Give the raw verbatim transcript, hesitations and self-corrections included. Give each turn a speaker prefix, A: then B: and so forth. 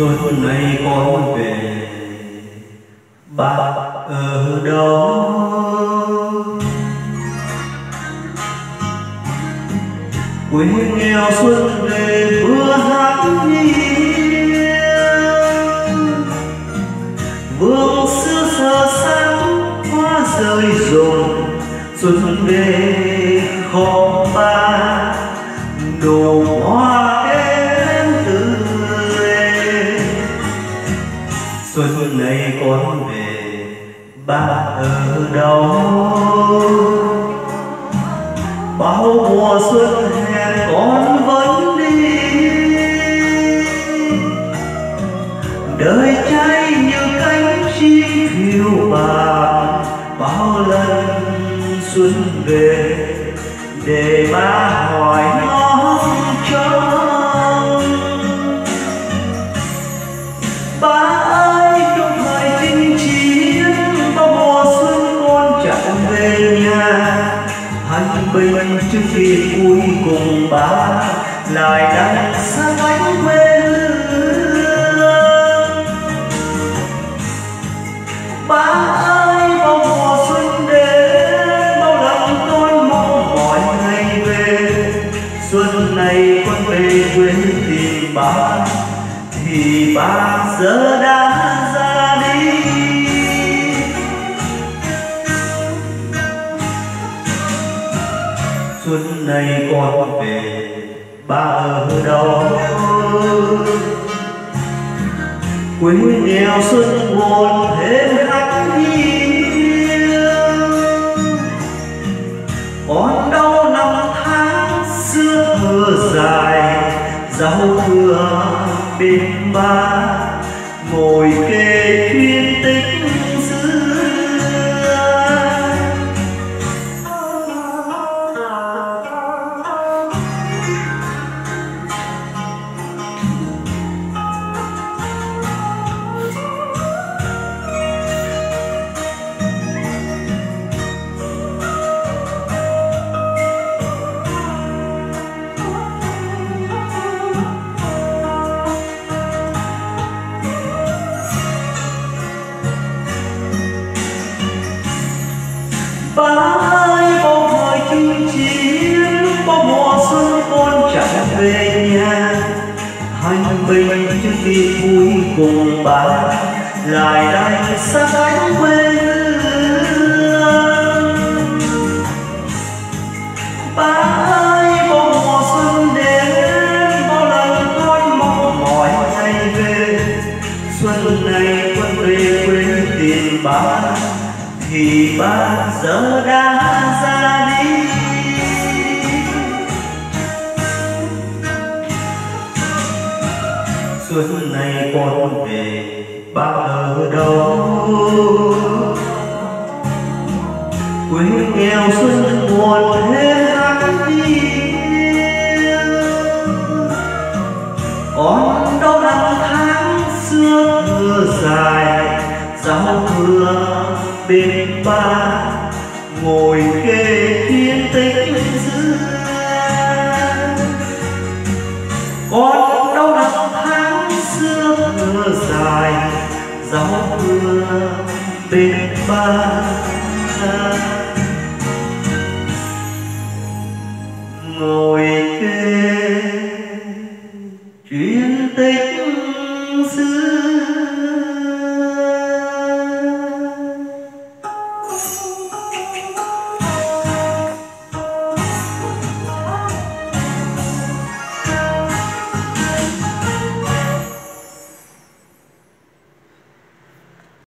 A: xuân này con về bác ở đâu? Quê nghèo xuân về vừa hát hiên, vương xưa sơ sáng hoa rơi rụng. Xuân về khó ba đồ hoa em tươi. Xuân này con về bác ở đâu? Bao mùa xuân hẹn con vẫn đi, đời cháy như cánh chim phiêu bạt. Bao lần xuân về để ba hỏi ngóng trông. Ba ơi trong thời chinh chiến, bao mùa xuân con chạy về nhà. Thanh bình trước khi cuối cùng ba lại đang xa cánh quê hương. Ba ơi bao mùa xuân đến, bao lần tôi mong mỏi ngày về. Xuân này con về quê tìm ba thì ba giờ đã ra đi. Xuân này con về ba ở đâu? Quê nghèo xuân buồn thêm hắt hiu, còn đâu năm tháng xưa thơ dài. Rau thưa bên ba ngồi kề chuyên tích xưa. Ba ơi bao thời chinh chiến, bao mùa xuân con chạy về nhà. Thanh bình trước khi cuối cùng ba lại đang xa cánh quê hương. Ba ơi bao mùa xuân đến, bao lần con mong mỏi ngày về. Xuân này con về quê tìm ba thì ba giờ đã ra đi. Xuân này con về ba ở đâu? Quê nghèo xuân buồn hết hắt hiu, còn đâu năm tháng xưa thơ dài. Rau thưa bên ba ngồi kề chuyên tích xưa, còn đâu năm tháng xưa thơ dài. Rau thưa bên ba ngồi kề chuyên tích xưa.